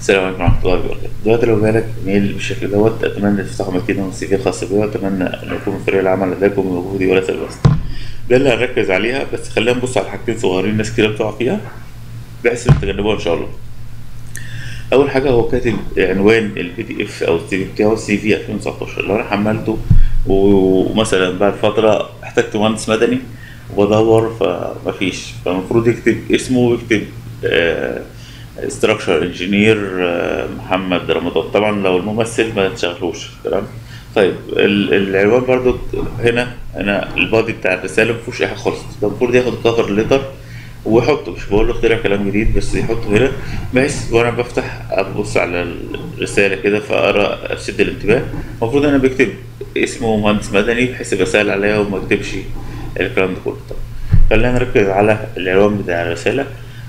السلام عليكم ورحمة الله وبركاته. دلوقتي لو جالك ايميل بالشكل دوت، أتمنى تفتحوا مكينة السي في الخاص بيا، وأتمنى أن يكون فريق العمل لديكم بمجهودي وليس الوسط. ده اللي هنركز عليها، بس خلينا نبص على حاجتين صغيرين ناس كتير بتقع فيها بحيث تتجنبوها إن شاء الله. أول حاجة هو كاتب عنوان البي دي إف أو السي في بتاعه سي في 2019. لو أنا حملته ومثلا بعد فترة احتجت مهندس مدني وبدور فمفيش، فالمفروض يكتب اسمه ويكتب ستراكشر انجينير محمد رمضان. طبعا لو الممثل ما تشغلوش تمام. طيب العنوان برضو هنا البادي بتاع الرساله مفيهوش اي حاجه خالص. ده المفروض ياخد الكفر ليتر ويحطه، مش بقول له اخترع كلام جديد، بس يحطه هنا بحيث وانا بفتح ابص على الرساله كده فاقرا اشد الانتباه. المفروض انا بكتب اسمه مهندس مدني بحيث يبقى سهل عليا وما اكتبش الكلام ده كله. طب خلينا نركز على العنوان بتاع الرساله.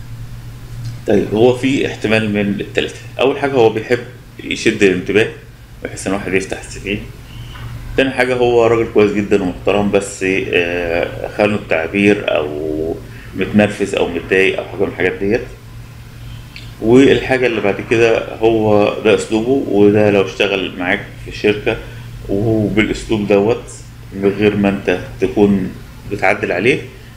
طيب هو في احتمال من التلاتة. أول حاجة هو بيحب يشد الانتباه بحيث إن واحد يفتح السي في. تاني حاجة هو راجل كويس جدا ومحترم، بس خانه التعبير أو متنرفز أو متضايق أو حاجة من الحاجات ديت. والحاجة اللي بعد كده هو ده أسلوبه، وده لو اشتغل معاك في شركة وبالأسلوب دوت من غير ما أنت تكون بتعدل عليه،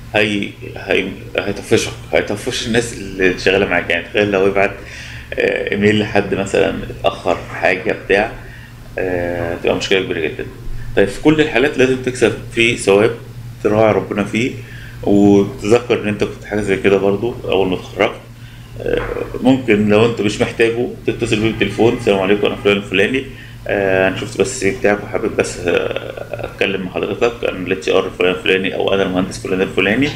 هي هيطفش الناس اللي شغالة معاك. يعني تخيل لو يبعت ايميل لحد مثلا اتأخر في حاجة بتاع، تبقى مشكلة كبيرة جدا. طيب في كل الحالات لازم تكسب فيه ثواب، تراعي ربنا فيه، وتذكر ان انت كنت حاجة زي كده برضو اول ما اتخرجت. ممكن لو انت مش محتاجه تتصل بيه بالتليفون: السلام عليكم انا فلان الفلاني، انا شفت بس السي في بتاعك وحابب بس اتكلم مع حضرتك، انا الاتش ار فلان الفلاني او انا المهندس فلان الفلاني،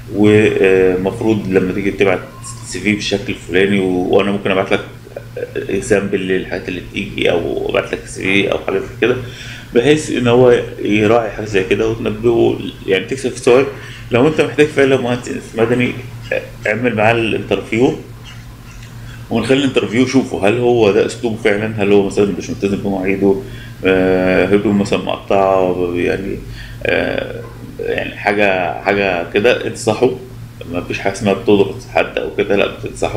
ومفروض لما تيجي تبعت السي في بالشكل الفلاني وانا ممكن ابعت لك اكزامبل للحاجات اللي بتيجي او ابعت لك السي في او حاجات زي كده، بحيث ان هو يراعي حاجه زي كده وتنبهه، يعني تكسب في ثواب. لو انت محتاج فعلا مهندس مدني، اعمل معاه الانترفيو، ومن خلال الانترفيو شوفوا هل هو ده اسلوبه فعلا، هل هو مثلا مش ملتزم بمواعيده، هدوم مثلا مقطعه، يعني يعني حاجه كده انصحه. ما فيش حاجه اسمها بتضغط حد او كده، لا بتنصحه.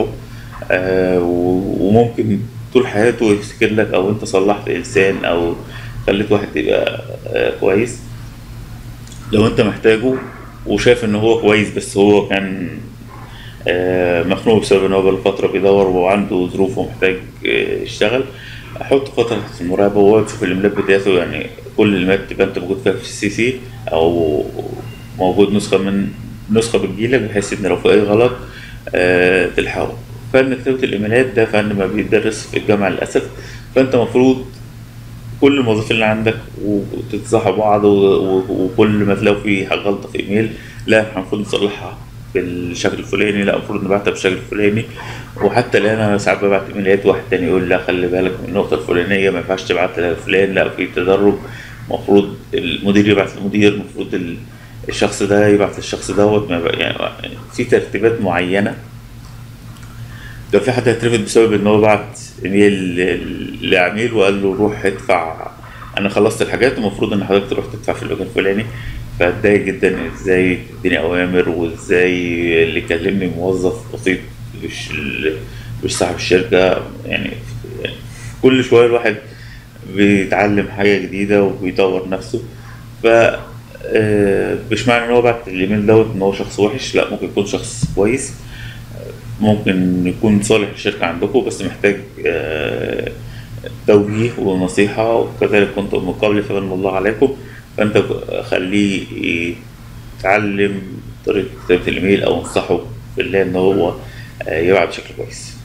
وممكن طول حياته يفتكر لك، او انت صلحت انسان او خليت واحد يبقى كويس. لو انت محتاجه وشايف ان هو كويس بس هو كان مخنوق بسبب ان هو بقاله فترة بيدور وعنده ظروف ومحتاج يشتغل، حط فترة المراقبة وهو تشوف الايميلات بتاعته. يعني كل الايميلات تبقى انت موجود فيها في السي سي، او موجود نسخة بتجيلك، بحيث ان لو في اي غلط تلحقه. فن كتابة الايميلات ده فن ما بيدرس في الجامعة للأسف. فانت المفروض كل الموظفين اللي عندك وتتصاحبوا بعض، وكل ما تلاقوا في حاجة غلطة في ايميل، لا احنا المفروض نصلحها بالشكل الفلاني، لا المفروض نبعتها بالشكل الفلاني. وحتى الان انا ساعات ببعت ايميلات واحد تاني يقول لا خلي بالك من النقطة الفلانية ما ينفعش تبعتها لفلان، لا في تدرج، المفروض المدير يبعت للمدير، المفروض الشخص ده يبعت للشخص دوت، ما يعني في ترتيبات معينة. ده في حد هيترفد بسبب ان هو بعت ايميل لعميل وقال له روح ادفع، انا خلصت الحاجات المفروض ان حضرتك تروح تدفع في المكان الفلاني. فاتضايق جدا ازاي تديني اوامر، وازاي اللي كلمني موظف بسيط مش صاحب الشركة. يعني كل شوية الواحد بيتعلم حاجة جديدة وبيطور نفسه. ف مش معنى ان هو بعت الايميل دوت ان هو شخص وحش، لا ممكن يكون شخص كويس، ممكن يكون صالح للشركة عندكم، بس محتاج توجيه ونصيحة. وكذلك كنتم من قبل فمن الله عليكم، فأنت خليه يتعلم طريقة كتابة الإيميل، أو انصحه بالله إن هو يبعت بشكل كويس.